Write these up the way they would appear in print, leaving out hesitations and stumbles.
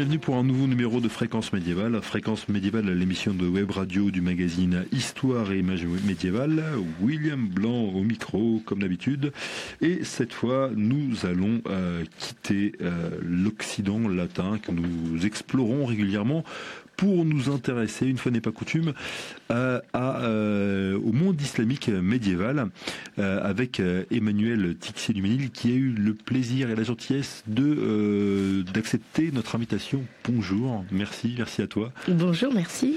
bienvenue pour un nouveau numéro de Fréquence Médiévale. Fréquence Médiévale, l'émission de web radio du magazine Histoire et Images Médiévales. William Blanc au micro, comme d'habitude. Et cette fois, nous allons quitter l'Occident latin que nous explorons régulièrement pour nous intéresser, une fois n'est pas coutume, au monde islamique médiéval avec Emmanuel Tixier-Duménil qui a eu le plaisir et la gentillesse d'accepter notre invitation. Bonjour, merci à toi. Bonjour, merci.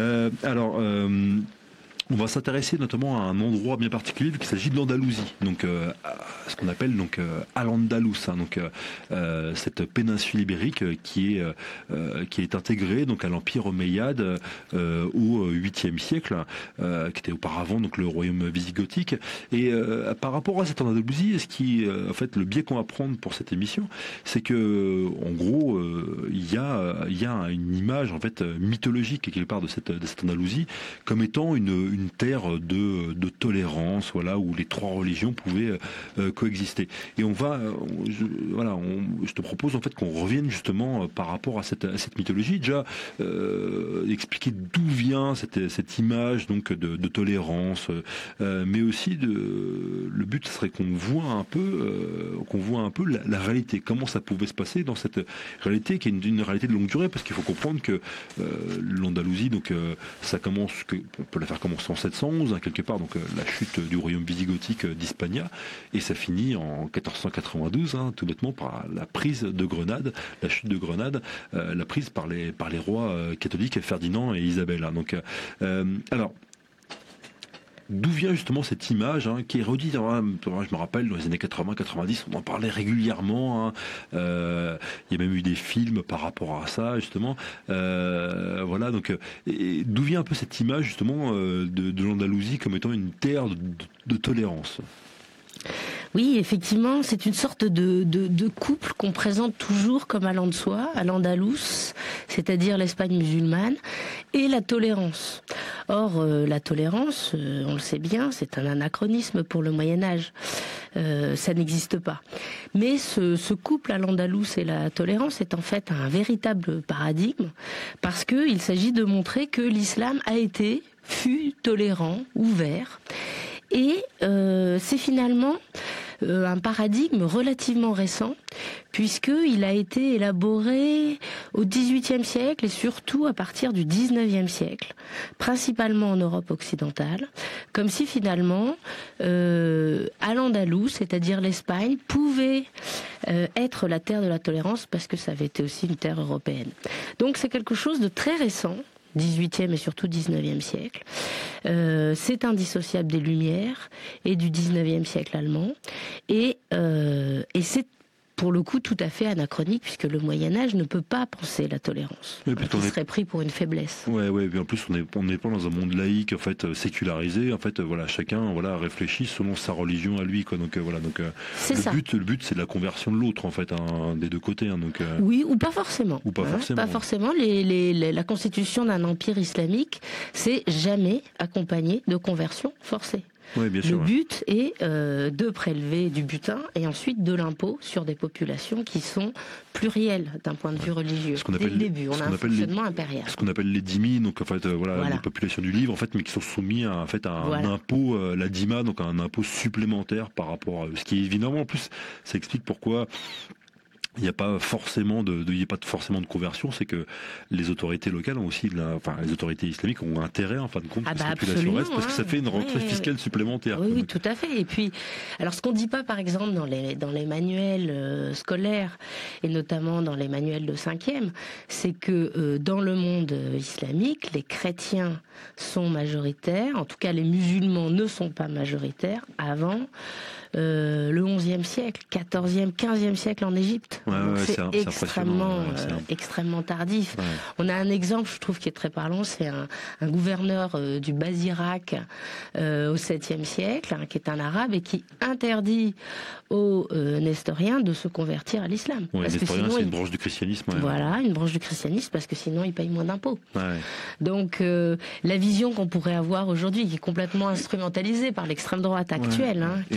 On va s'intéresser notamment à un endroit bien particulier, qu'il s'agit de l'Andalousie, donc ce qu'on appelle donc Al-Andalus, donc cette péninsule ibérique qui est intégrée donc à l'Empire omeyyade au 8e siècle, qui était auparavant donc le royaume visigothique. Et par rapport à cette Andalousie, en fait le biais qu'on va prendre pour cette émission, c'est que en gros il y a une image en fait mythologique quelque part de cette Andalousie comme étant une terre de tolérance, voilà, où les trois religions pouvaient coexister. Et je te propose en fait qu'on revienne justement par rapport à cette mythologie, déjà expliquer d'où vient cette image donc de tolérance, mais aussi le but serait qu'on voit un peu la réalité, comment ça pouvait se passer dans cette réalité qui est une réalité de longue durée, parce qu'il faut comprendre que l'Andalousie, donc ça commence, on peut la faire commencer en 711, quelque part, donc la chute du royaume visigothique d'Hispania, et ça finit en 1492, tout bêtement, par la prise de Grenade, la chute de Grenade, la prise par les rois catholiques Ferdinand et Isabelle. Donc, alors, d'où vient justement cette image qui est redite, je me rappelle, dans les années 80-90, on en parlait régulièrement. Il y a même eu des films par rapport à ça, justement. Voilà, donc d'où vient un peu cette image, justement, de l'Andalousie comme étant une terre de tolérance? Oui, effectivement, c'est une sorte de couple qu'on présente toujours comme allant de soi, à l'Andalous, c'est-à-dire l'Espagne musulmane, et la tolérance. Or, la tolérance, on le sait bien, c'est un anachronisme pour le Moyen-Âge. Ça n'existe pas. Mais ce couple à l'Andalous et la tolérance est en fait un véritable paradigme, parce qu'il s'agit de montrer que l'islam fut tolérant, ouvert. Et c'est finalement un paradigme relativement récent, puisqu'il a été élaboré au XVIIIe siècle et surtout à partir du XIXe siècle, principalement en Europe occidentale, comme si finalement Al-Andalus, c'est-à-dire l'Espagne, pouvait être la terre de la tolérance, parce que ça avait été aussi une terre européenne. Donc c'est quelque chose de très récent, 18e et surtout 19e siècle. C'est indissociable des Lumières et du 19e siècle allemand. Et c'est pour le coup tout à fait anachronique, puisque le Moyen-Âge ne peut pas penser la tolérance. Il serait pris pour une faiblesse. Ouais, en plus on n'est pas dans un monde laïque, en fait, sécularisé. En fait, voilà, chacun réfléchit selon sa religion à lui, quoi. Donc le but c'est la conversion de l'autre, en fait, des deux côtés. Donc oui, ou pas forcément. Pas forcément. La constitution d'un empire islamique, c'est jamais accompagné de conversion forcée. Oui, bien sûr, le but est de prélever du butin et ensuite de l'impôt sur des populations qui sont plurielles d'un point de vue religieux. Dès le début, on a un fonctionnement impérial. Ce qu'on appelle les dhimmis, donc en fait les populations du livre, en fait, mais qui sont soumis à un impôt, la dhimma, donc un impôt supplémentaire par rapport à ce qui est évidemment en plus. Ça explique pourquoi il n'y a pas forcément de conversion, c'est que les autorités locales ont aussi, les autorités islamiques ont intérêt en fin de compte que cette population reste, parce que ça fait une rentrée fiscale supplémentaire. Oui, tout à fait. Et puis, alors ce qu'on ne dit pas par exemple dans les manuels scolaires, et notamment dans les manuels de 5e, c'est que dans le monde islamique, les chrétiens sont majoritaires, en tout cas les musulmans ne sont pas majoritaires avant le 11e siècle, 14e, 15e siècle en Égypte. C'est extrêmement tardif. Ouais. On a un exemple, je trouve, qui est très parlant, c'est un gouverneur du Bas-Irak au 7e siècle, qui est un arabe et qui interdit aux nestoriens de se convertir à l'islam. Ouais, les nestoriens, c'est une branche du christianisme. Ouais. Voilà, une branche du christianisme, parce que sinon ils payent moins d'impôts. Ouais. Donc la vision qu'on pourrait avoir aujourd'hui, qui est complètement instrumentalisée par l'extrême droite actuelle. Et en plus,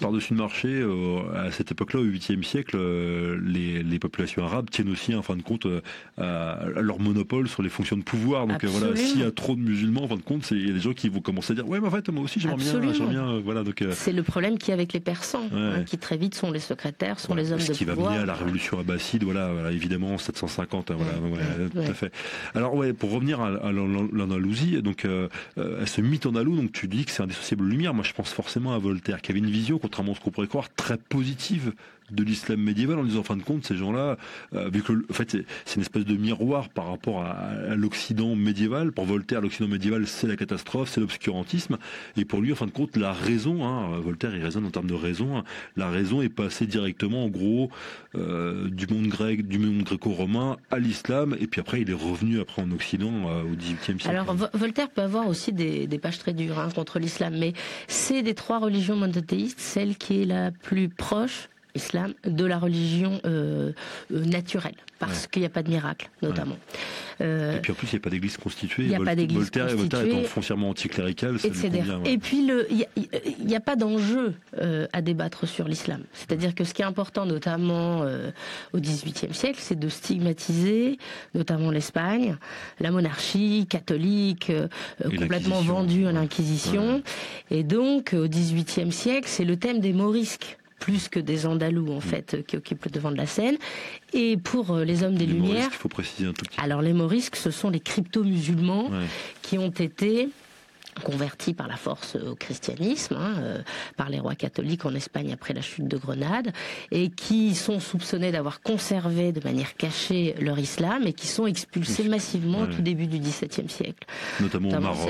par-dessus le marché, à cette époque-là, au 8e siècle, les populations arabes tiennent aussi, en fin de compte, à leur monopole sur les fonctions de pouvoir. Donc voilà, s'il y a trop de musulmans, en fin de compte, il y a des gens qui vont commencer à dire ouais, mais en fait, moi aussi, j'aimerais bien. Voilà, donc c'est le problème qu'il y a avec les Persans, qui très vite sont les secrétaires, sont les hommes de pouvoir. Ce qui va mener à la révolution abbasside, voilà, évidemment, en 750. Tout à fait. Alors pour revenir à l'Andalousie, donc ce mythe andalou, donc tu dis que c'est indissociable de lumière. Moi, je pense forcément à Voltaire, qui avait une vision, contrairement à ce qu'on pourrait croire, très positive de l'islam médiéval, en disant en fin de compte, ces gens-là, vu que en fait c'est une espèce de miroir par rapport à l'Occident médiéval. Pour Voltaire, l'Occident médiéval, c'est la catastrophe, c'est l'obscurantisme, et pour lui, en fin de compte, la raison, Voltaire, il raisonne en termes de raison, la raison est passée directement, en gros, du monde grec, du monde gréco-romain à l'islam, et puis après, il est revenu après en Occident au XVIIIe siècle. Alors Voltaire peut avoir aussi des pages très dures contre l'islam, mais c'est des trois religions monothéistes, celle qui est la plus proche, islam, de la religion naturelle, parce qu'il n'y a pas de miracle, notamment. Et puis en plus, il n'y a pas d'église constituée. Il n'y a pas d'église Voltaire constituée. étant foncièrement anticlérical, ça lui convient. Et puis, il n'y a pas d'enjeu à débattre sur l'islam. C'est-à-dire que ce qui est important, notamment au XVIIIe siècle, c'est de stigmatiser, notamment l'Espagne, la monarchie catholique, complètement vendue à l'Inquisition. Et donc, au XVIIIe siècle, c'est le thème des morisques, plus que des Andalous, en fait, qui occupent le devant de la scène. Et pour les hommes des Lumières... Morisques, il faut préciser un tout petit peu. Alors, les morisques, ce sont les crypto-musulmans qui ont été convertis par la force au christianisme, par les rois catholiques en Espagne après la chute de Grenade, et qui sont soupçonnés d'avoir conservé de manière cachée leur islam, et qui sont expulsés massivement au tout début du XVIIe siècle. Notamment au Maroc.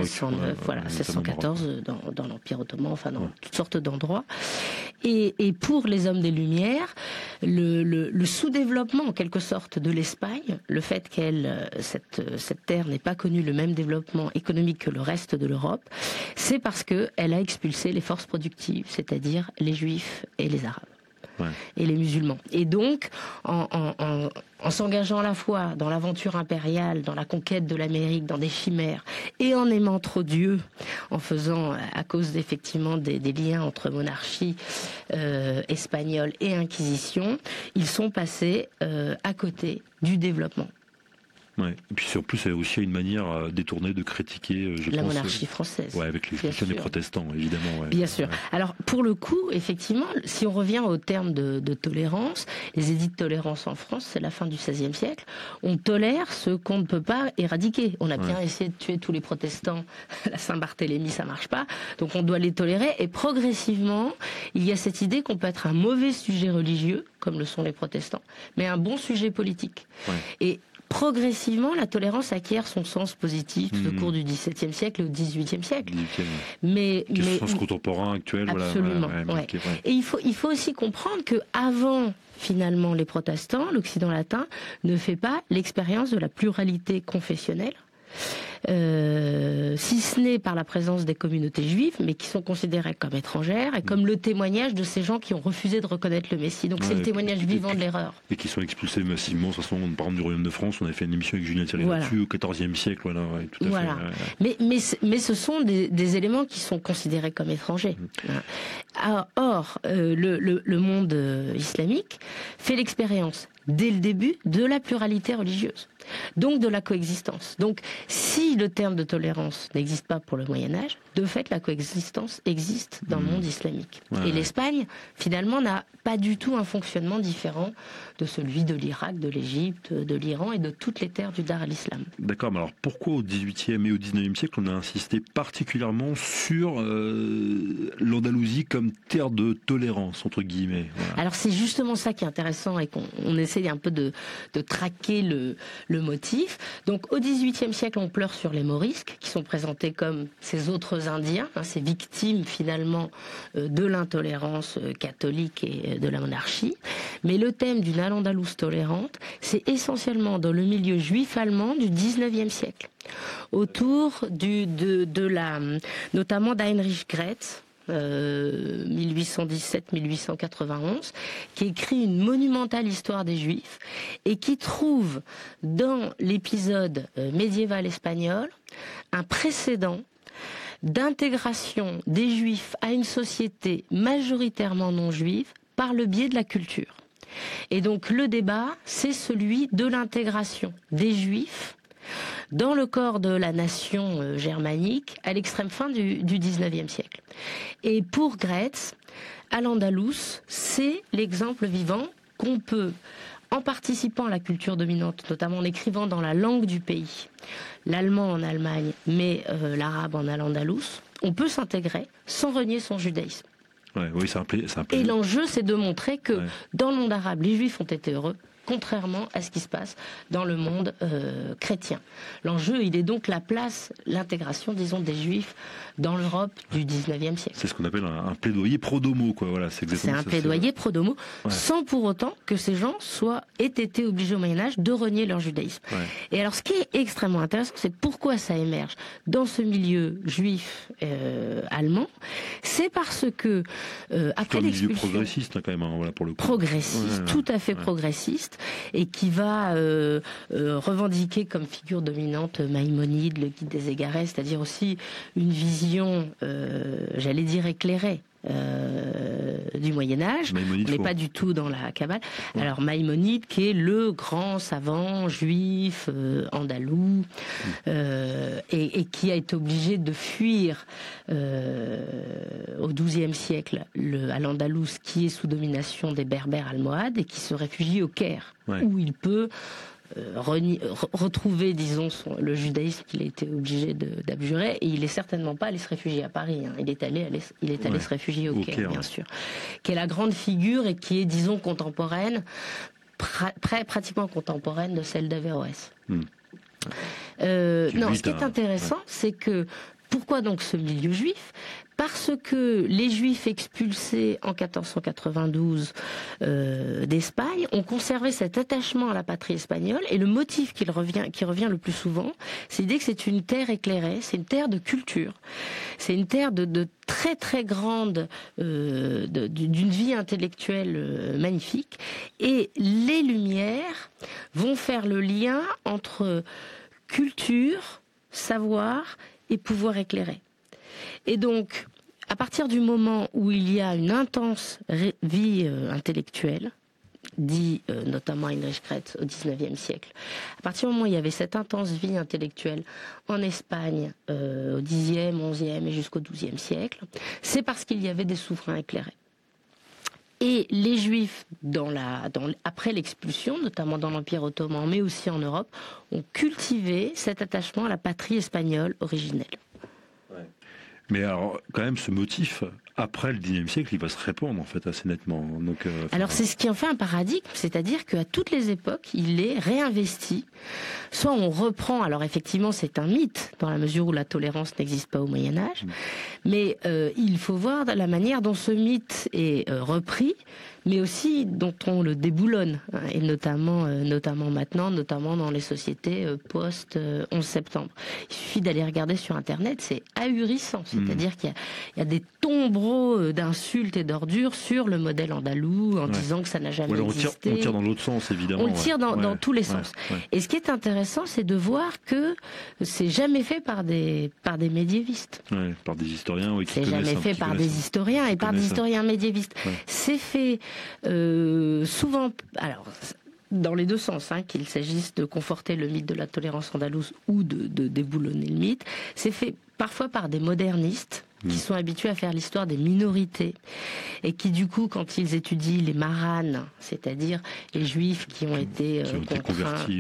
1614 dans l'Empire ottoman, enfin dans toutes sortes d'endroits. Et pour les hommes des Lumières, le sous-développement en quelque sorte de l'Espagne, le fait cette terre n'ait pas connu le même développement économique que le reste de l'Europe, c'est parce qu'elle a expulsé les forces productives, c'est-à-dire les Juifs et les Arabes. Et les musulmans. Et donc, en s'engageant à la fois dans l'aventure impériale, dans la conquête de l'Amérique, dans des chimères, et en aimant trop Dieu, en faisant, à cause effectivement des liens entre monarchie espagnole et Inquisition, ils sont passés à côté du développement. Et puis en plus, c'est aussi une manière détournée de critiquer, la monarchie française. Avec l'expulsion des protestants, évidemment. Bien sûr. Alors, pour le coup, effectivement, si on revient au terme de tolérance, les édits de tolérance en France, c'est la fin du XVIe siècle. On tolère ce qu'on ne peut pas éradiquer. On a bien essayé de tuer tous les protestants. La Saint-Barthélemy, ça marche pas. Donc, on doit les tolérer. Et progressivement, il y a cette idée qu'on peut être un mauvais sujet religieux, comme le sont les protestants, mais un bon sujet politique. Et progressivement, la tolérance acquiert son sens positif au cours du XVIIe siècle et au XVIIIe siècle. Mais sens contemporain, actuel. Absolument. Et il faut aussi comprendre que avant, finalement, les protestants, l'Occident latin ne fait pas l'expérience de la pluralité confessionnelle. Si ce n'est par la présence des communautés juives, mais qui sont considérées comme étrangères, et comme le témoignage de ces gens qui ont refusé de reconnaître le Messie. Donc c'est le témoignage vivant de l'erreur. Et qui sont expulsés massivement. De toute façon, par exemple, du Royaume de France, on avait fait une émission avec Julien Thierry là-dessus, au XIVe siècle. Tout à fait. Mais ce sont des éléments qui sont considérés comme étrangers. Or, le monde islamique fait l'expérience dès le début de la pluralité religieuse, donc de la coexistence. Donc si le terme de tolérance n'existe pas pour le Moyen-Âge, de fait la coexistence existe dans le monde islamique. Et l'Espagne, finalement, n'a pas du tout un fonctionnement différent de celui de l'Irak, de l'Égypte, de l'Iran et de toutes les terres du Dar al-Islam. D'accord, mais alors pourquoi au XVIIIe et au XIXe siècle on a insisté particulièrement sur l'Andalousie comme terre de tolérance, entre guillemets? Alors c'est justement ça qui est intéressant et qu'on essaie un peu de traquer le motif. Donc au XVIIIe siècle, on pleure sur les morisques, qui sont présentés comme ces autres Indiens, ces victimes finalement de l'intolérance catholique et de la monarchie. Mais le thème d'une Al-Andalouse tolérante, c'est essentiellement dans le milieu juif allemand du XIXe siècle, autour notamment d'Heinrich Gretz, 1817-1891, qui écrit une monumentale histoire des Juifs et qui trouve dans l'épisode médiéval espagnol un précédent d'intégration des Juifs à une société majoritairement non juive par le biais de la culture. Et donc le débat, c'est celui de l'intégration des Juifs dans le corps de la nation germanique à l'extrême fin du XIXe siècle. Et pour Graetz, Al-Andalus, c'est l'exemple vivant qu'on peut, en participant à la culture dominante, notamment en écrivant dans la langue du pays, l'allemand en Allemagne, mais l'arabe en Al-Andalus, on peut s'intégrer sans renier son judaïsme. Ouais, oui, c'est un plaisir. Et l'enjeu, c'est de montrer que dans le monde arabe, les Juifs ont été heureux, contrairement à ce qui se passe dans le monde chrétien. L'enjeu, il est donc la place, l'intégration, disons, des Juifs dans l'Europe du 19e siècle. C'est ce qu'on appelle un plaidoyer pro domo, quoi. Voilà, c'est exactement ça. C'est un plaidoyer pro domo, sans pour autant que ces gens aient été obligés au Moyen-Âge de renier leur judaïsme. Ouais. Et alors, ce qui est extrêmement intéressant, c'est pourquoi ça émerge dans ce milieu juif allemand. C'est parce que après l'expulsion, milieu progressiste, quand même, hein, voilà, pour le coup. Progressiste, tout à fait progressiste, et qui va revendiquer comme figure dominante Maïmonide, le guide des égarés, c'est-à-dire aussi une vision, j'allais dire éclairée, du Moyen-Âge. On n'est pas du tout dans la Kabbale. Alors Maïmonide, qui est le grand savant juif andalou, et qui a été obligé de fuir au XIIe siècle à l'Andalous, qui est sous domination des Berbères almohades, et qui se réfugie au Caire, où il peut retrouver, disons, le judaïsme qu'il a été obligé d'abjurer, et il est certainement pas allé se réfugier à Paris. Hein. Il est allé se réfugier au Caire, bien sûr, qui est la grande figure et qui est, disons, contemporaine, pratiquement contemporaine de celle d'Averroès. Non, ce qui est intéressant, c'est que pourquoi donc ce milieu juif ? Parce que les Juifs expulsés en 1492 d'Espagne ont conservé cet attachement à la patrie espagnole, et le motif qui revient le plus souvent, c'est l'idée que c'est une terre éclairée, c'est une terre de culture, c'est une terre de très très grande, d'une vie intellectuelle magnifique, et les Lumières vont faire le lien entre culture, savoir et pouvoir éclairé. Et donc, à partir du moment où il y a une intense vie intellectuelle, dit notamment Heinrich Graetz au XIXe siècle, à partir du moment où il y avait cette intense vie intellectuelle en Espagne au Xe, XIe et jusqu'au XIIe siècle, c'est parce qu'il y avait des souverains éclairés. Et les Juifs, après l'expulsion, notamment dans l'Empire ottoman, mais aussi en Europe, ont cultivé cet attachement à la patrie espagnole originelle. Mais alors, quand même, ce motif, après le XIXe siècle, il va se répandre, en fait, assez nettement. Donc, alors, c'est ce qui en fait un paradigme, c'est-à-dire qu'à toutes les époques, il est réinvesti. Soit on reprend, alors effectivement, c'est un mythe, dans la mesure où la tolérance n'existe pas au Moyen-Âge, mais il faut voir la manière dont ce mythe est repris, mais aussi dont on le déboulonne, hein, et notamment maintenant, notamment dans les sociétés post-11 septembre. Il suffit d'aller regarder sur Internet, c'est ahurissant, c'est-à-dire qu'il y a des tombereaux d'insultes et d'ordures sur le modèle andalou, en disant que ça n'a jamais existé. On tire dans l'autre sens, évidemment. On le tire dans tous les sens. Et ce qui est intéressant, c'est de voir que c'est jamais fait par des médiévistes. Par des historiens, c'est jamais fait par des historiens et par des historiens médiévistes. C'est fait souvent, alors dans les deux sens, hein, qu'il s'agisse de conforter le mythe de la tolérance andalouse ou de déboulonner le mythe, c'est fait parfois par des modernistes qui sont habitués à faire l'histoire des minorités et qui, du coup, quand ils étudient les maranes, c'est-à-dire les juifs qui ont été convertis,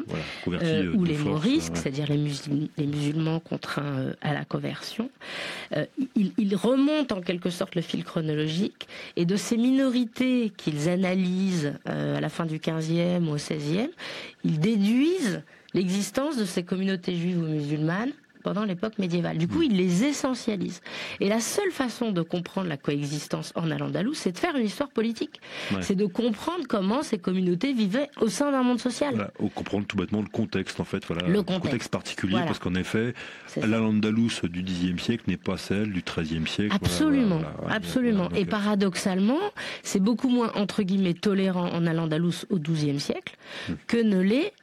ou les morisques, c'est-à-dire les musulmans contraints à la conversion, ils remontent en quelque sorte le fil chronologique, et de ces minorités qu'ils analysent à la fin du XVe ou au XVIe, ils déduisent l'existence de ces communautés juives ou musulmanes pendant l'époque médiévale. Du coup, ils les essentialisent. Et la seule façon de comprendre la coexistence en Al-Andalus, c'est de faire une histoire politique. C'est de comprendre comment ces communautés vivaient au sein d'un monde social. Voilà, comprendre tout bêtement le contexte, en fait. Voilà, le contexte particulier, parce qu'en effet, l'Al-Andalus du Xe siècle n'est pas celle du XIIIe siècle. Absolument, absolument. Et paradoxalement, c'est beaucoup moins, entre guillemets, tolérant en Al-Andalus au XIIe siècle que ne l'est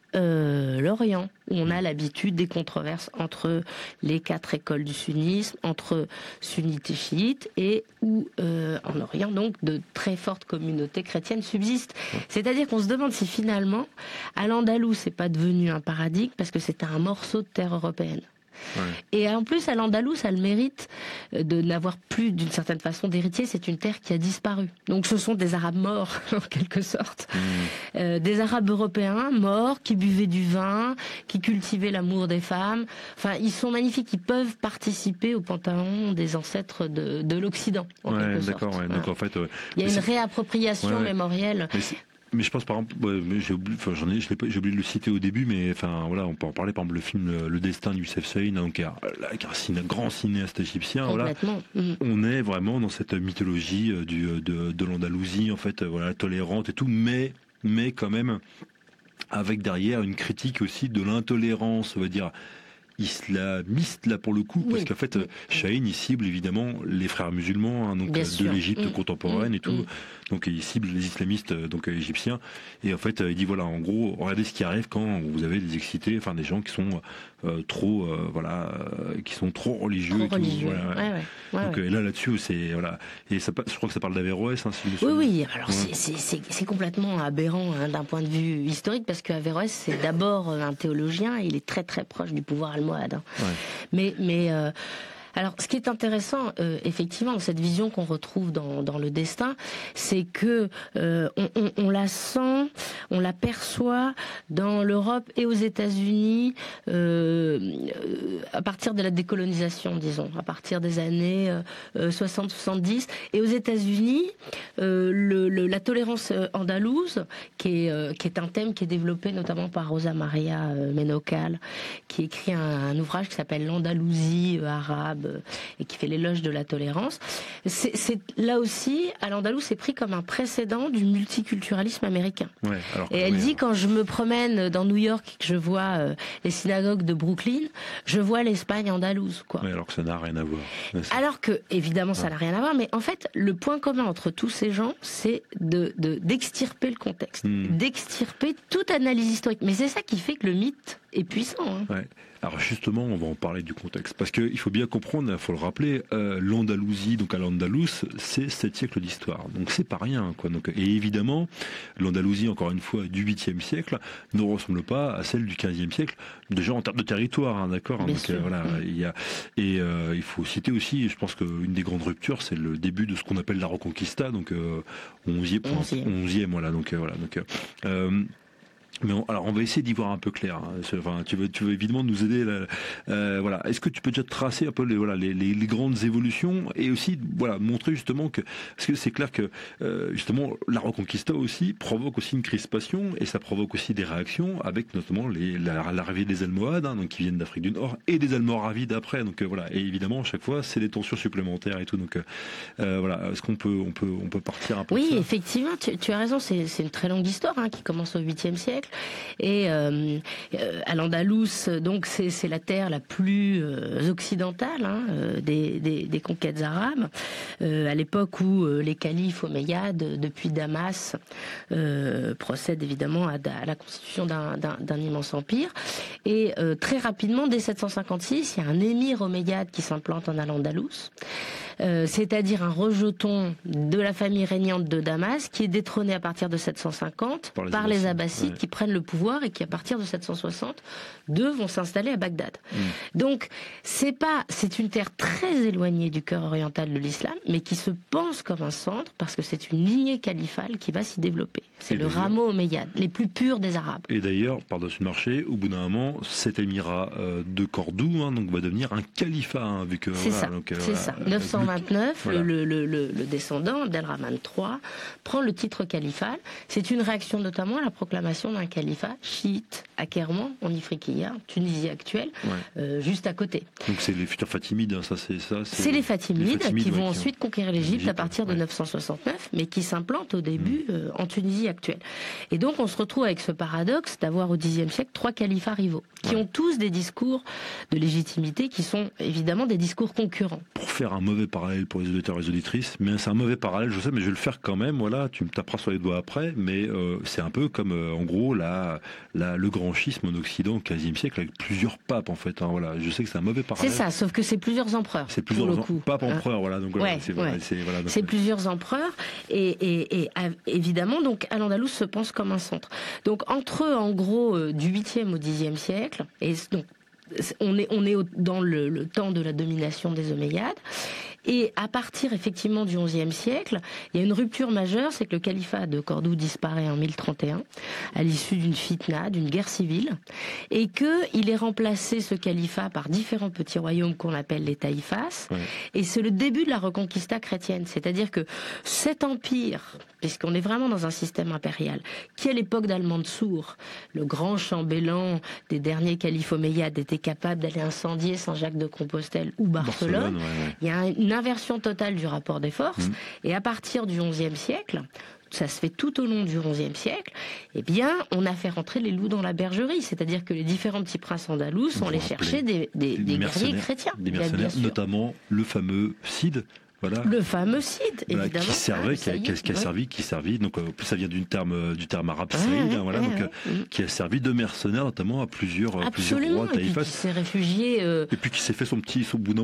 l'Orient, où on a l'habitude des controverses entre les 4 écoles du sunnisme, entre sunnites et chiites, et où en Orient, donc, de très fortes communautés chrétiennes subsistent. C'est-à-dire qu'on se demande si finalement, Al-Andalus n'est pas devenu un paradigme parce que c'est un morceau de terre européenne. Ouais. Et en plus, Al-Andalus a le mérite de n'avoir plus, d'une certaine façon, d'héritier. C'est une terre qui a disparu. Donc ce sont des Arabes morts, en quelque sorte. Des Arabes européens morts, qui buvaient du vin, qui cultivaient l'amour des femmes. Enfin, ils sont magnifiques. Ils peuvent participer au panthéon des ancêtres de l'Occident, en quelque sorte. D'accord, ouais. Donc en fait... il y a une réappropriation mémorielle. Mais je pense par exemple, j'ai oublié de le citer au début, mais enfin voilà, on peut en parler par exemple le film Le Destin de Youssef Chahine, donc avec un grand cinéaste égyptien. Voilà, on est vraiment dans cette mythologie de l'Andalousie, en fait, voilà, tolérante et tout, mais quand même avec derrière une critique aussi de l'intolérance, on va dire, islamiste là pour le coup, parce qu'en fait Chahine il cible évidemment les frères musulmans, donc de l'Égypte contemporaine et tout, donc il cible les islamistes donc égyptiens, et en fait il dit voilà, en gros, regardez ce qui arrive quand vous avez des excités, enfin des gens qui sont qui sont trop religieux, et tout, voilà. Donc là-dessus c'est voilà, et ça, je crois que ça parle d'Averroès, hein, si je me souviens. Alors c'est complètement aberrant d'un point de vue historique, parce qu'Averroès c'est d'abord un théologien, il est très très proche du pouvoir almohade, hein. Mais alors, ce qui est intéressant, effectivement, dans cette vision qu'on retrouve dans le destin, c'est que on la sent, on la perçoit dans l'Europe et aux États-Unis à partir de la décolonisation, disons, à partir des années 60-70. Et aux États-Unis, la tolérance andalouse, qui est un thème qui est développé notamment par Rosa Maria Menocal, qui écrit un ouvrage qui s'appelle L'Andalousie arabe, et qui fait l'éloge de la tolérance. C'est là aussi, Al-Andalus est pris comme un précédent du multiculturalisme américain. Et elle dit, quand je me promène dans New York et que je vois les synagogues de Brooklyn, je vois l'Espagne andalouse, quoi. Alors que ça n'a rien à voir. Alors que, évidemment, ça n'a rien à voir, mais en fait, le point commun entre tous ces gens, c'est d'extirper le contexte, d'extirper toute analyse historique. Mais c'est ça qui fait que le mythe est puissant, hein. Alors justement, on va en parler du contexte, parce qu'il faut bien comprendre, il faut le rappeler, l'Andalousie, donc Al-Andalus, c'est 7 siècles d'histoire, donc c'est pas rien, quoi. Donc, et évidemment, l'Andalousie, encore une fois, du 8e siècle, ne ressemble pas à celle du 15e siècle, déjà en termes de territoire, hein, d'accord. Donc voilà, il faut citer aussi, je pense qu'une des grandes ruptures, c'est le début de ce qu'on appelle la Reconquista, donc 11e, voilà, donc voilà, donc. Mais alors on va essayer d'y voir un peu clair, hein. Enfin, tu veux évidemment nous aider là, voilà. Est-ce que tu peux déjà tracer un peu les grandes évolutions, et aussi montrer justement que, parce que c'est clair que justement la Reconquista aussi provoque aussi une crispation, et ça provoque aussi des réactions, avec notamment l'arrivée des Almohades, hein, donc qui viennent d'Afrique du Nord, et des Almoravides après, donc voilà. Et évidemment à chaque fois c'est des tensions supplémentaires et tout, donc voilà. Est-ce qu'on peut partir un peu? Oui, effectivement, tu as raison. C'est une très longue histoire, hein, qui commence au 8e siècle. Et Al-Andalus, donc c'est la terre la plus occidentale, hein, des conquêtes arabes, à l'époque où les califes omeyyades depuis Damas procèdent évidemment à la constitution d'un immense empire. Et très rapidement, dès 756, il y a un émir omeyyade qui s'implante en Al-Andalus. C'est-à-dire un rejeton de la famille régnante de Damas, qui est détrôné à partir de 750 par les Abbassides, qui prennent le pouvoir, et qui à partir de 760 vont s'installer à Bagdad. Donc c'est une terre très éloignée du cœur oriental de l'islam, mais qui se pense comme un centre, parce que c'est une lignée califale qui va s'y développer. C'est le rameau omeyyade, les plus purs des Arabes. Et d'ailleurs, par-dessus le marché, au bout d'un moment, cet émirat de Cordoue, hein, donc va devenir un califat, hein, vu que c'est ça. 929, le descendant, Abdelrahman III, prend le titre califal. C'est une réaction notamment à la proclamation d'un califat chiite à Kerman, en Ifriqiya, Tunisie actuelle, juste à côté. Donc c'est les futurs Fatimides, hein, c'est les Fatimides qui vont ensuite conquérir l'Égypte à partir de 969, mais qui s'implantent au début en Tunisie actuelle. Et donc on se retrouve avec ce paradoxe d'avoir au Xe siècle 3 califats rivaux, qui ont tous des discours de légitimité qui sont évidemment des discours concurrents. Pour faire un mauvais parallèle pour les auditeurs et les auditrices, mais c'est un mauvais parallèle, je sais, mais je vais le faire quand même. Voilà, tu me taperas sur les doigts après, mais c'est un peu comme en gros le grand schisme en Occident au XVe siècle avec plusieurs papes en fait. Hein, voilà, je sais que c'est un mauvais parallèle. C'est ça, sauf que c'est plusieurs empereurs. C'est plusieurs papes empereurs, voilà. Donc voilà, c'est plusieurs empereurs et évidemment donc Al-Andalus se pense comme un centre. Donc entre en gros du 8e au 10e siècle, et donc on est dans le temps de la domination des Omeyyades. Et à partir effectivement du XIe siècle, il y a une rupture majeure, c'est que le califat de Cordoue disparaît en 1031 à l'issue d'une fitna, d'une guerre civile, et qu'il est remplacé ce califat par différents petits royaumes qu'on appelle les taïfas. Ouais. Et c'est le début de la reconquista chrétienne, c'est-à-dire que cet empire, puisqu'on est vraiment dans un système impérial, qui à l'époque d'Al-Mansour, le grand chambellan des derniers califes omeyyades, était capable d'aller incendier Saint-Jacques de Compostelle ou Barcelone, il y a une inversion totale du rapport des forces, et à partir du XIe siècle, ça se fait tout au long du XIe siècle, eh bien, on a fait rentrer les loups dans la bergerie, c'est-à-dire que les différents petits princes andalous, on les cherchait des guerriers chrétiens. Des mercenaires, notamment le fameux Cid. Voilà. Le fameux Cid, évidemment. Qui servait, donc ça vient du terme arabe Saïd, voilà, qui a servi de mercenaire notamment à plusieurs rois taïfas. Qui s'est réfugié. Et puis qui s'est fait son petit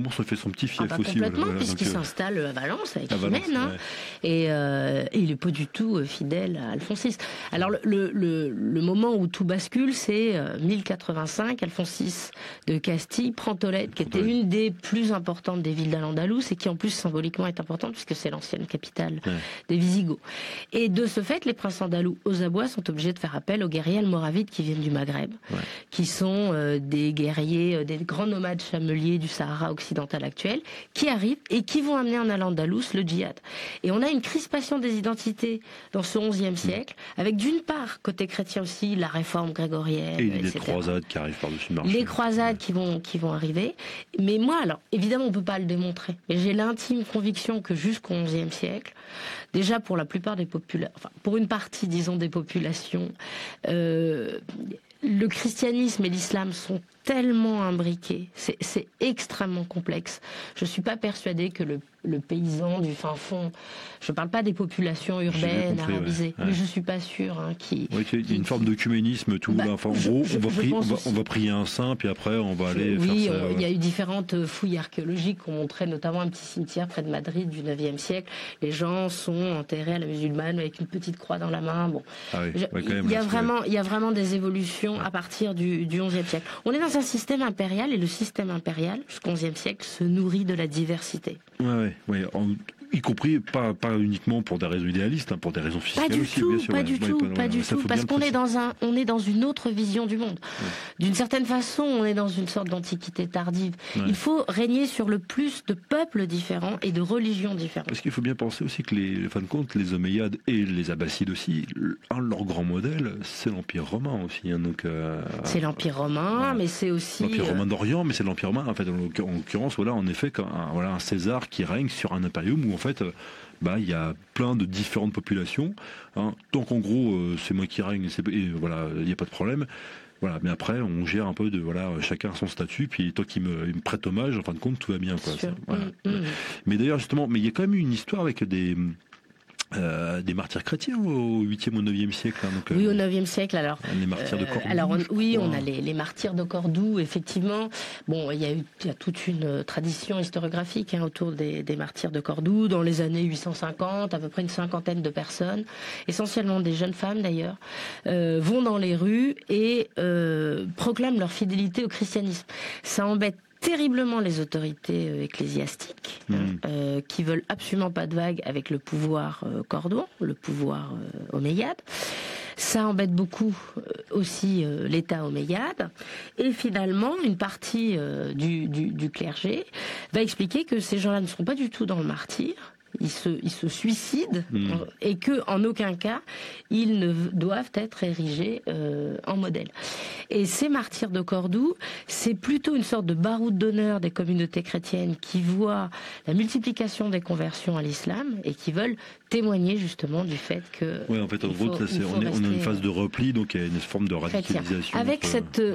fief aussi. Complètement, puisqu'il s'installe à Valence avec Chimène, et il est pas du tout fidèle à Alphonse VI. Alors le moment où tout bascule, c'est 1085. Alphonse VI de Castille prend Tolède, qui était une des plus importantes des villes d'Al-Andalus et qui en plus symboliquement est importante puisque c'est l'ancienne capitale des Visigoths. Et de ce fait, les princes andalous aux abois sont obligés de faire appel aux guerriers almoravides qui viennent du Maghreb, qui sont des guerriers, des grands nomades chameliers du Sahara occidental actuel, qui arrivent et qui vont amener en Al-Andalus le djihad. Et on a une crispation des identités dans ce XIe siècle, avec d'une part, côté chrétien aussi, la réforme grégorienne, et les croisades qui arrivent par-dessus le marché. Les croisades qui vont arriver. Mais moi, alors, évidemment, on peut pas le démontrer, mais j'ai l'intime conviction que jusqu'au XIe siècle, déjà pour la plupart des populations, enfin pour une partie, disons, des populations, le christianisme et l'islam sont tellement imbriqués, c'est extrêmement complexe. Je suis pas persuadée que le paysan du fin fond, je parle pas des populations urbaines arabisées, mais je suis pas sûre il y a une forme d'œcuménisme, tout. Enfin, en gros, on va prier un saint, puis après on va aller faire ça. Il y a eu différentes fouilles archéologiques qui ont montré notamment un petit cimetière près de Madrid du 9e siècle. Les gens sont enterrés à la musulmane avec une petite croix dans la main. Bon, il y a vraiment des évolutions à partir du 11e siècle. On est dans un système impérial, et le système impérial jusqu'au XIe siècle se nourrit de la diversité. Y compris pas uniquement pour des raisons idéalistes, pour des raisons fiscales aussi, bien sûr. Pas du tout, parce qu'on est dans une autre vision du monde. D'une certaine façon, on est dans une sorte d'antiquité tardive. Il faut régner sur le plus de peuples différents et de religions différentes. Parce qu'il faut bien penser aussi que les Omeyyades et les Abbassides aussi, un de leurs grands modèles, c'est l'Empire romain aussi. C'est l'Empire romain, mais c'est aussi l'Empire romain d'Orient, mais c'est l'Empire romain. En fait, en l'occurrence, en effet, un César qui règne sur un impérium où en fait, il y a plein de différentes populations. Tant qu'en gros, c'est moi qui règne, il n'y a pas de problème. Voilà, mais après, on gère un peu chacun son statut, puis toi qui me prête hommage, en fin de compte, tout va bien, quoi. Mais d'ailleurs, justement, il y a quand même eu une histoire avec des martyrs chrétiens au 8e ou 9e siècle. Oui, au 9e siècle, alors. Les martyrs de Cordoue. On a les martyrs de Cordoue, effectivement. Bon, il y a toute une tradition historiographique autour des martyrs de Cordoue. Dans les années 850, à peu près une cinquantaine de personnes, essentiellement des jeunes femmes d'ailleurs, vont dans les rues et proclament leur fidélité au christianisme. Ça embête terriblement les autorités ecclésiastiques qui veulent absolument pas de vague avec le pouvoir cordon, le pouvoir omeyyade. Ça embête beaucoup aussi l'État omeyyade. Et finalement, une partie du clergé va expliquer que ces gens-là ne seront pas du tout dans le martyre, ils se suicident et que en aucun cas ils ne doivent être érigés en modèle. Et ces martyrs de Cordoue, c'est plutôt une sorte de baroud d'honneur des communautés chrétiennes qui voient la multiplication des conversions à l'islam et qui veulent témoigner justement du fait que... Oui, en fait, en gros, on a une phase de repli, donc il y a une forme de radicalisation. Avec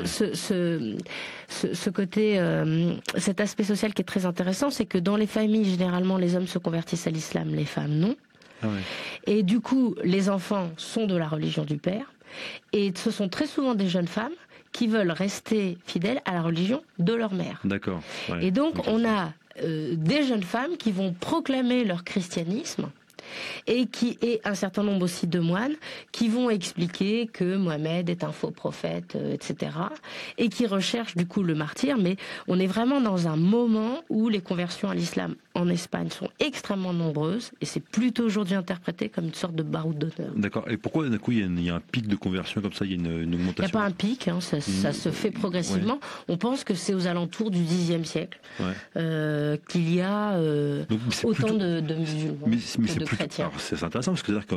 ce côté, cet aspect social qui est très intéressant, c'est que dans les familles, généralement, les hommes se convertissent à l'islam, les femmes non. Ah ouais. Et du coup, les enfants sont de la religion du père. Et ce sont très souvent des jeunes femmes qui veulent rester fidèles à la religion de leur mère. D'accord. Ouais. Et donc, on a des jeunes femmes qui vont proclamer leur christianisme et un certain nombre aussi de moines qui vont expliquer que Mohamed est un faux prophète, etc. et qui recherchent du coup le martyr. Mais on est vraiment dans un moment où les conversions à l'islam en Espagne sont extrêmement nombreuses et c'est plutôt aujourd'hui interprété comme une sorte de baroud d'honneur. D'accord. Et pourquoi d'un coup il y a un pic de conversion comme ça, il y a une augmentation? Il n'y a pas un pic, hein, ça se fait progressivement. Ouais. On pense que c'est aux alentours du Xe siècle qu'il y a autant de musulmans que de chrétiens. C'est intéressant parce que c'est-à-dire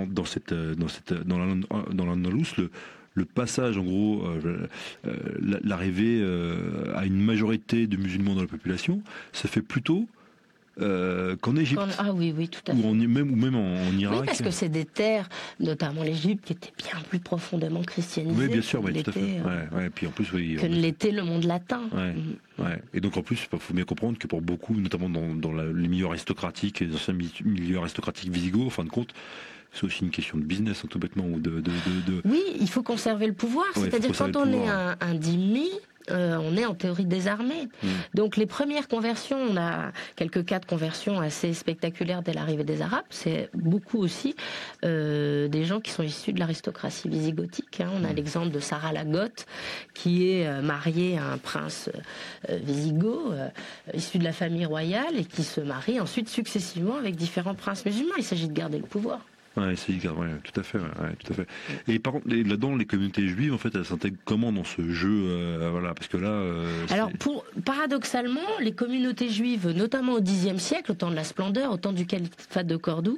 que dans l'Andalous, le passage, en gros, l'arrivée à une majorité de musulmans dans la population, se fait plutôt qu'en Égypte. Ah oui, tout à fait. Ou même en Irak. Oui, parce que c'est des terres, notamment l'Égypte, qui étaient bien plus profondément christianisées. Oui, bien sûr, tout à fait. Puis en plus, que ne l'était le monde latin. Ouais. Et donc en plus, il faut bien comprendre que pour beaucoup, notamment dans les milieux aristocratiques et les anciens milieux aristocratiques visigoths, en fin de compte, c'est aussi une question de business, tout bêtement. Oui, il faut conserver le pouvoir. C'est-à-dire quand on est un dhimmi, on est en théorie désarmé. Donc les premières conversions, on a quelques cas de conversion assez spectaculaires dès l'arrivée des Arabes. C'est beaucoup aussi des gens qui sont issus de l'aristocratie visigothique. On a l'exemple de Sarah la Goth, qui est mariée à un prince visigoth, issu de la famille royale, et qui se marie ensuite successivement avec différents princes musulmans. Il s'agit de garder le pouvoir. Oui, tout à fait. Et par contre, là-dedans, les communautés juives, en fait, elles s'intègrent comment dans ce jeu, parce que là. Alors, paradoxalement, les communautés juives, notamment au Xe siècle, au temps de la splendeur, au temps du califat de Cordoue,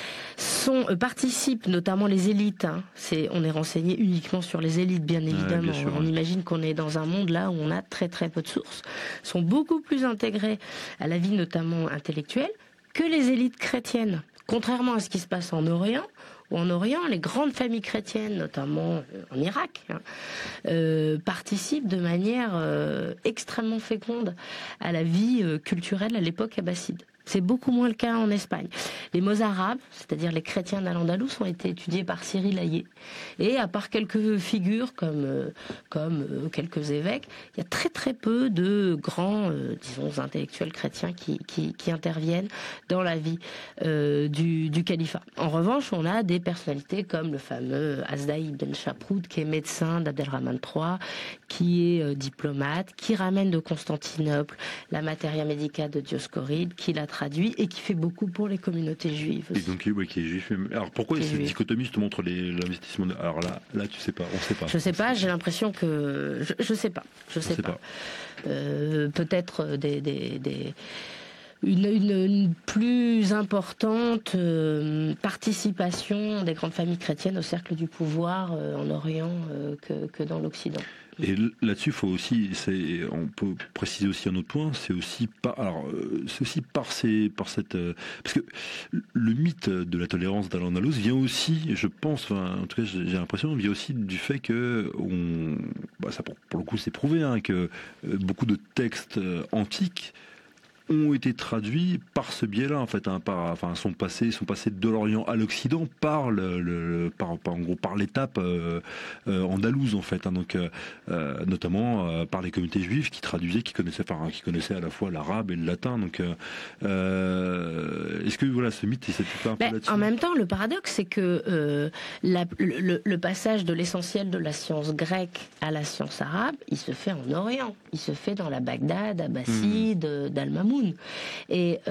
participent, notamment les élites. On est renseigné uniquement sur les élites, bien évidemment. Bien sûr, on imagine qu'on est dans un monde là où on a très très peu de sources. Sont beaucoup plus intégrés à la vie, notamment intellectuelle, que les élites chrétiennes. Contrairement à ce qui se passe en Orient, les grandes familles chrétiennes, notamment en Irak, participent de manière extrêmement féconde à la vie culturelle à l'époque abbasside. C'est beaucoup moins le cas en Espagne. Les mozarabes, c'est-à-dire les chrétiens d'Al-Andalus, ont été étudiés par Cyril Hayet. Et à part quelques figures comme quelques évêques, il y a très très peu de grands, intellectuels chrétiens qui interviennent dans la vie du califat. En revanche, on a des personnalités comme le fameux Azdaï ibn Shaproud, qui est médecin d'Abdelrahman III, qui est diplomate, qui ramène de Constantinople la Materia Medica de Dioscoride, qui l'a traduit et qui fait beaucoup pour les communautés juives aussi. Et donc, qui est juif. Alors pourquoi il y a cette dichotomie justement entre l'investissement Alors là, tu sais pas, on sait pas. Je sais pas, j'ai l'impression que... Je sais pas. Peut-être une plus importante participation des grandes familles chrétiennes au cercle du pouvoir en Orient que dans l'Occident. Et là-dessus, on peut préciser aussi un autre point, c'est aussi par cette, parce que le mythe de la tolérance d'Al-Andalus vient aussi, je pense, en tout cas j'ai l'impression, vient aussi du fait que ça pour le coup c'est prouvé, que beaucoup de textes antiques ont été traduits par ce biais-là, en fait, sont passés de l'Orient à l'Occident par l'étape andalouse, en fait, donc notamment par les communautés juives qui traduisaient, qui connaissaient à la fois l'arabe et le latin. Donc, est-ce que ce mythe, il s'appuie pas un peu là-dessus? En même temps, le paradoxe, c'est que le passage de l'essentiel de la science grecque à la science arabe, il se fait en Orient, il se fait dans la Bagdad abbasside d'Al-Mamoun. Et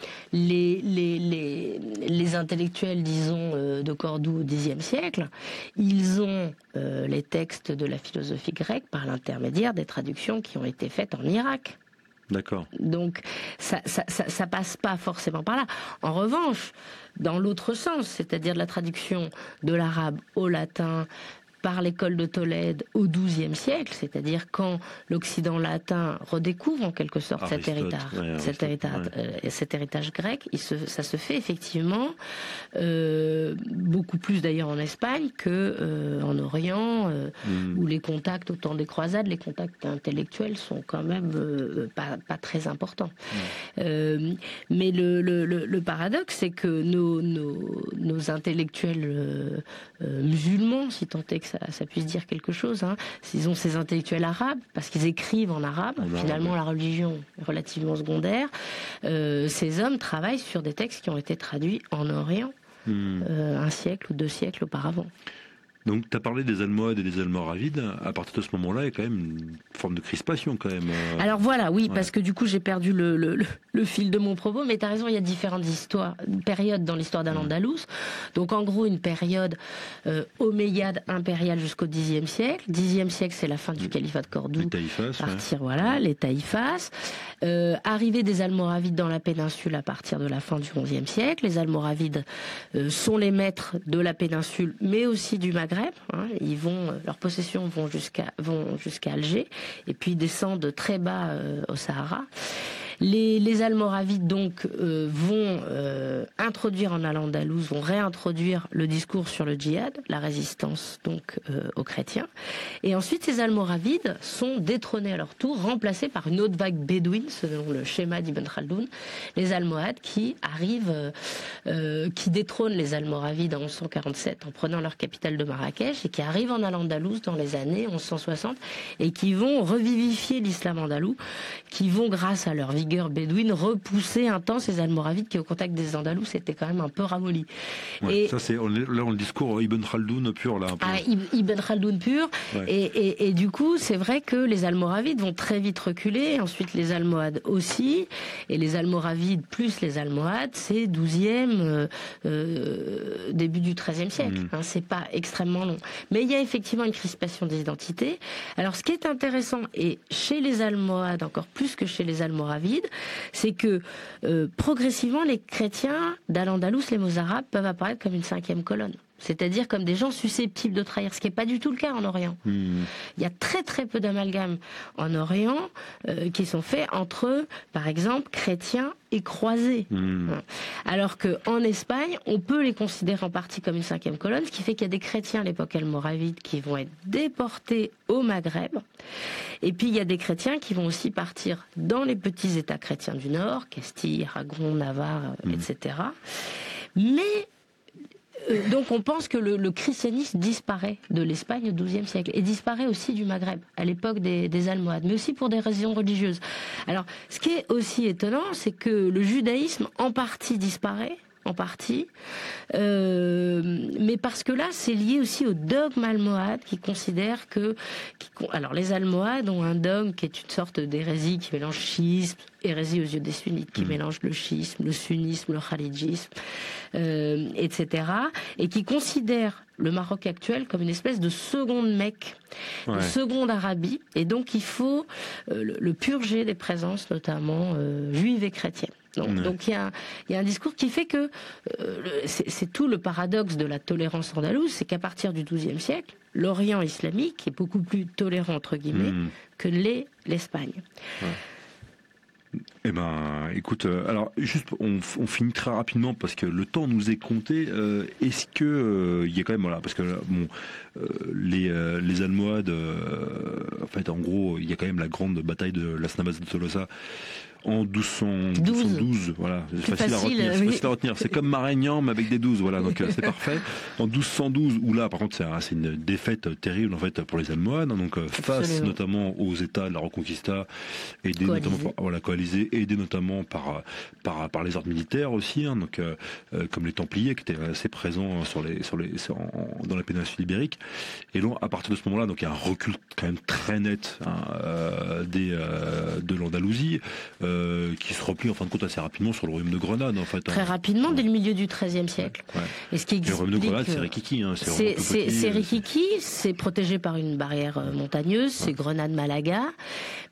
les intellectuels, disons, de Cordoue au Xe siècle, ils ont les textes de la philosophie grecque par l'intermédiaire des traductions qui ont été faites en Irak. D'accord. Donc ça passe pas forcément par là. En revanche, dans l'autre sens, c'est-à-dire de la traduction de l'arabe au latin par l'école de Tolède au XIIe siècle, c'est-à-dire quand l'Occident latin redécouvre en quelque sorte cet héritage grec, ça se fait effectivement beaucoup plus d'ailleurs en Espagne que en Orient, où les contacts au temps des croisades, les contacts intellectuels sont quand même pas très importants. Mais le paradoxe, c'est que nos intellectuels musulmans, si tant est que ça puisse dire quelque chose, hein, ils ont ces intellectuels arabes, parce qu'ils écrivent en arabe, finalement la religion est relativement secondaire, ces hommes travaillent sur des textes qui ont été traduits en Orient un siècle ou 2 siècles auparavant. Donc, tu as parlé des Almohades et des Almoravides. À partir de ce moment-là, il y a quand même une forme de crispation, quand même. Alors voilà, oui, parce que du coup, j'ai perdu le fil de mon propos, mais tu as raison, il y a différentes périodes dans l'histoire d'Al-Andalus. Donc, en gros, une période omeyyade impériale jusqu'au Xe siècle. Xe siècle, c'est la fin du califat de Cordoue. Les taïfas. Les taïfas. Arrivée des Almoravides dans la péninsule à partir de la fin du XIe siècle. Les Almoravides sont les maîtres de la péninsule, mais aussi du Maghreb. Leurs possessions vont jusqu'à Alger et puis descendent très bas au Sahara. Les Almoravides donc vont introduire en Al-Andalus, vont réintroduire le discours sur le djihad, la résistance donc aux chrétiens. Et ensuite, ces Almoravides sont détrônés à leur tour, remplacés par une autre vague bédouine, selon le schéma d'Ibn Khaldoun, les Almohades qui arrivent, qui détrônent les Almoravides en 1147 en prenant leur capitale de Marrakech et qui arrivent en Al-Andalus dans les années 1160 et qui vont revivifier l'islam andalou, qui vont, grâce à leur vigueur bédouine, repousser un temps ces Almoravides qui, au contact des Andalous, étaient quand même un peu ramollis. Ouais, et ça, c'est là, on le discours Ibn Khaldoun pur, là. Un peu. Ibn Khaldoun pur. Ouais. Et du coup, c'est vrai que les Almoravides vont très vite reculer, ensuite les Almohades aussi, et les Almoravides plus les Almohades, c'est 12e, début du XIIIe siècle. C'est pas extrêmement long. Mais il y a effectivement une crispation des identités. Alors, ce qui est intéressant, et chez les Almohades, encore plus que chez les Almoravides, c'est que progressivement, les chrétiens d'Al-Andalus, les Mozarabes, peuvent apparaître comme une 5e colonne. C'est-à-dire comme des gens susceptibles de trahir, ce qui n'est pas du tout le cas en Orient. Il y a très très peu d'amalgames en Orient qui sont faits entre, par exemple, chrétiens et croisés. Alors qu'en Espagne, on peut les considérer en partie comme une 5e colonne, ce qui fait qu'il y a des chrétiens à l'époque almoravide qui vont être déportés au Maghreb. Et puis il y a des chrétiens qui vont aussi partir dans les petits États chrétiens du Nord, Castille, Aragon, Navarre, etc. Mais donc on pense que le christianisme disparaît de l'Espagne au XIIe siècle et disparaît aussi du Maghreb à l'époque des Almohades, mais aussi pour des raisons religieuses. Alors ce qui est aussi étonnant, c'est que le judaïsme en partie disparaît, mais parce que là c'est lié aussi au dogme almohade qui considère que alors les Almohades ont un dogme qui est une sorte d'hérésie qui mélange chiisme, hérésie aux yeux des sunnites, qui mélange le chiisme, le sunnisme, le khalidjisme, etc. et qui considère le Maroc actuel comme une espèce de seconde Mecque, de seconde Arabie, et donc il faut le purger des présences notamment juives et chrétiennes. Donc il y a un discours qui fait que c'est tout le paradoxe de la tolérance andalouse, c'est qu'à partir du XIIe siècle, l'Orient islamique est beaucoup plus tolérant entre guillemets que l'Espagne. Eh ben, écoute, alors juste, on finit très rapidement parce que le temps nous est compté. Est-ce que il y a quand même parce que bon, les Almohades, en fait, en gros, il y a quand même la grande bataille de Las Navas de Tolosa. En 1212, voilà, c'est facile à retenir. C'est comme Maraignan, mais avec des 12, voilà, donc c'est parfait. En 1212, où là, par contre, c'est une défaite terrible en fait pour les Almohades, donc face notamment aux États de la Reconquista, aidés notamment coalisés, aidés notamment par les ordres militaires aussi, donc comme les Templiers qui étaient assez présents dans la péninsule ibérique. Et donc, à partir de ce moment-là, donc il y a un recul quand même très net de l'Andalousie. Qui se replie en fin de compte assez rapidement sur le royaume de Grenade en fait. Très rapidement, dès le milieu du XIIIe siècle. Et ce qui explique, le royaume de Grenade, c'est Rikiki. C'est Rikiki, c'est protégé par une barrière montagneuse, c'est Grenade-Malaga.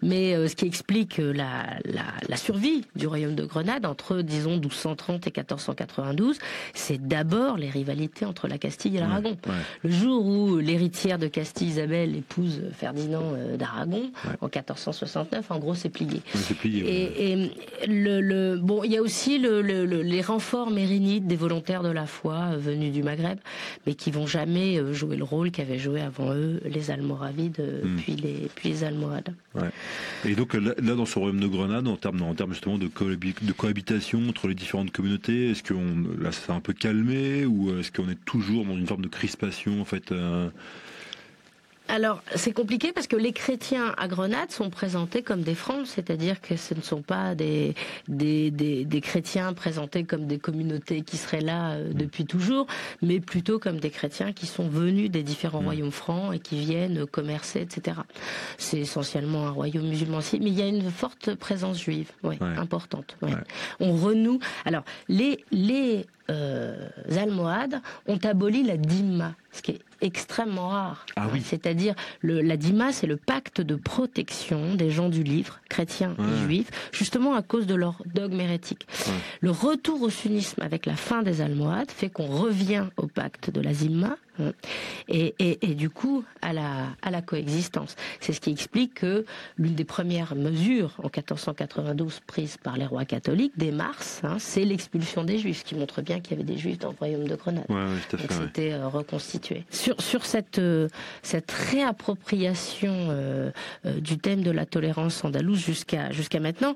Mais ce qui explique la survie du royaume de Grenade entre, disons, 1230 et 1492, c'est d'abord les rivalités entre la Castille et l'Aragon. Le jour où l'héritière de Castille, Isabelle, épouse Ferdinand d'Aragon, en 1469, en gros, c'est plié. C'est plié. Et bon, il y a aussi les renforts mérinides des volontaires de la foi venus du Maghreb, mais qui vont jamais jouer le rôle qu'avaient joué avant eux les Almoravides, puis les Almohades. Et donc là, dans ce royaume de Grenade, en termes justement de cohabitation entre les différentes communautés, est-ce que là ça s'est un peu calmé, ou est-ce qu'on est toujours dans une forme de crispation en fait Alors, c'est compliqué parce que les chrétiens à Grenade sont présentés comme des francs, c'est-à-dire que ce ne sont pas des chrétiens présentés comme des communautés qui seraient là depuis toujours, mais plutôt comme des chrétiens qui sont venus des différents royaumes francs et qui viennent commercer, etc. C'est essentiellement un royaume musulman aussi, mais il y a une forte présence juive, importante. On renoue. Alors, les Almohades ont aboli la dhimma, ce qui est extrêmement rare. C'est-à-dire, la dhimma, c'est le pacte de protection des gens du livre, chrétiens et juifs, justement à cause de leur dogme hérétique. Le retour au sunnisme avec la fin des Almohades fait qu'on revient au pacte de la dhimma, et du coup à la coexistence. C'est ce qui explique que l'une des premières mesures en 1492 prises par les rois catholiques dès mars, c'est l'expulsion des Juifs, ce qui montre bien qu'il y avait des Juifs dans le royaume de Grenade. Donc c'était reconstitué. Sur cette réappropriation du thème de la tolérance andalouse jusqu'à maintenant,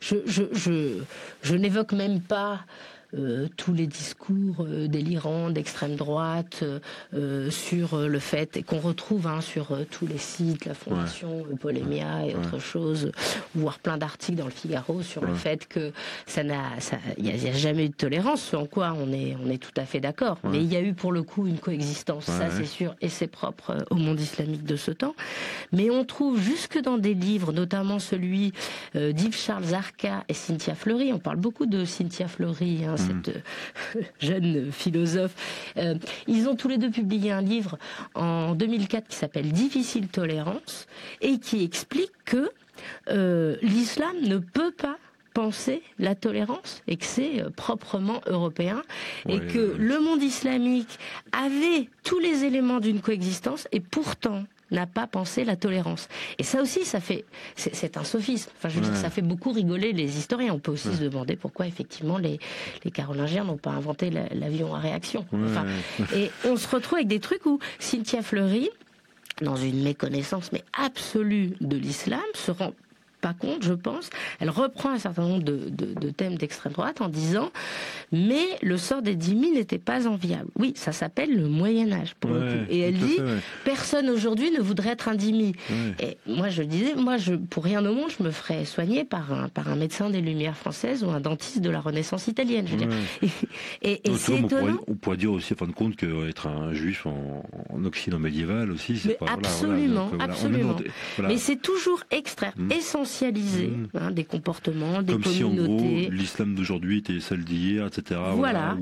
je n'évoque même pas tous les discours délirants d'extrême droite sur le fait, et qu'on retrouve sur tous les sites, la Fondation Polémia et autre chose, voire plein d'articles dans le Figaro sur le fait que il n'y a jamais eu de tolérance, ce en quoi on est tout à fait d'accord. Mais il y a eu pour le coup une coexistence, ça c'est sûr, et c'est propre au monde islamique de ce temps. Mais on trouve jusque dans des livres, notamment celui d'Yves Charles Zarka et Cynthia Fleury, on parle beaucoup de Cynthia Fleury, cette jeune philosophe. Ils ont tous les deux publié un livre en 2004 qui s'appelle Difficile tolérance et qui explique que l'islam ne peut pas penser la tolérance et que c'est proprement européen et que le monde islamique avait tous les éléments d'une coexistence et pourtant n'a pas pensé la tolérance. Et ça aussi, c'est un sophisme. Enfin, je veux dire, ça fait beaucoup rigoler les historiens. On peut aussi se demander pourquoi, effectivement, les Carolingiens n'ont pas inventé l'avion à réaction. Enfin, et on se retrouve avec des trucs où Cynthia Fleury, dans une méconnaissance mais absolue de l'islam, se rend pas compte, je pense. Elle reprend un certain nombre de thèmes d'extrême droite en disant mais le sort des dhimmis n'était pas enviable. Oui, ça s'appelle le Moyen-Âge pour le coup. Et elle dit personne aujourd'hui ne voudrait être un dhimmi. Et moi je disais, pour rien au monde, je me ferais soigner par un médecin des Lumières françaises ou un dentiste de la Renaissance italienne. Je veux dire. Et c'est étonnant. On pourrait dire aussi, en fin de compte, qu'être un juif en Occident médiéval aussi, c'est pas... Absolument, absolument. Mais c'est toujours extraire, essentialisé des comportements, des communautés. Comme si en gros l'islam d'aujourd'hui était celle d'hier, etc. Voilà.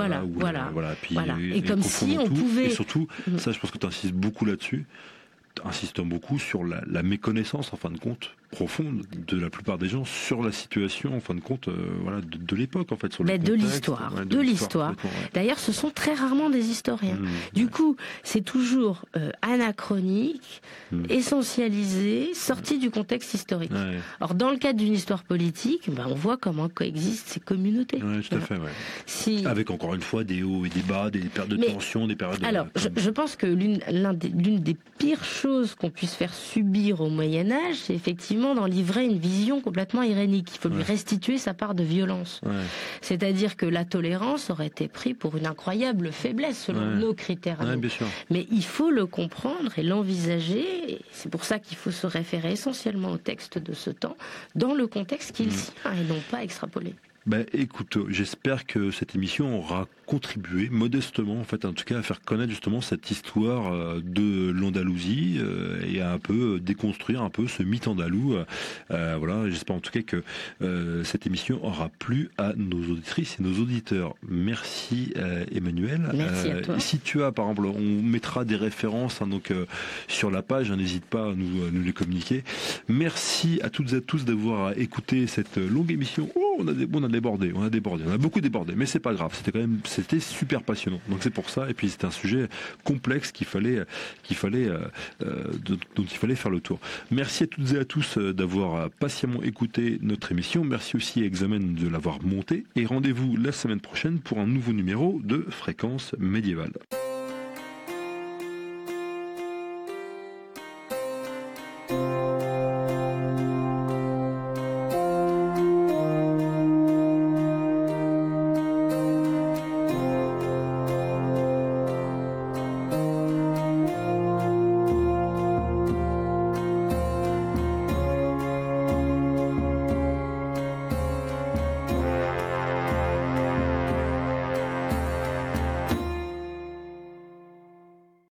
Et comme si on pouvait. Et surtout, ça, je pense que tu insistes beaucoup là-dessus. Insistant beaucoup sur la méconnaissance, en fin de compte, profonde de la plupart des gens sur la situation, en fin de compte, de l'époque, en fait, sur le contexte, de l'histoire. D'ailleurs, ce sont très rarement des historiens. Du coup, c'est toujours anachronique, essentialisé, sorti du contexte historique. Or, dans le cadre d'une histoire politique, on voit comment coexistent ces communautés. Tout à fait, Avec, encore une fois, des hauts et des bas, des périodes de tension, des périodes... Alors, je pense que l'une des pires choses qu'on puisse faire subir au Moyen-Âge, c'est effectivement d'en livrer une vision complètement irénique. Il faut lui restituer sa part de violence. C'est-à-dire que la tolérance aurait été prise pour une incroyable faiblesse selon nos critères. Bien sûr. Mais il faut le comprendre et l'envisager. Et c'est pour ça qu'il faut se référer essentiellement au texte de ce temps, dans le contexte qu'il sien et non pas extrapoler. Écoute, j'espère que cette émission aura contribué modestement, en fait, en tout cas, à faire connaître justement cette histoire de l'Andalousie et à un peu déconstruire un peu ce mythe andalou. Voilà, j'espère en tout cas que cette émission aura plu à nos auditrices et nos auditeurs. Merci Emmanuel. Merci à toi. Si tu as, par exemple, on mettra des références sur la page, n'hésite pas à nous les communiquer. Merci à toutes et à tous d'avoir écouté cette longue émission. On a débordé, on a beaucoup débordé, mais c'est pas grave, c'était super passionnant. Donc c'est pour ça, et puis c'est un sujet complexe dont il fallait faire le tour. Merci à toutes et à tous d'avoir patiemment écouté notre émission. Merci aussi à Examen de l'avoir monté, et rendez-vous la semaine prochaine pour un nouveau numéro de Fréquence Médiévale.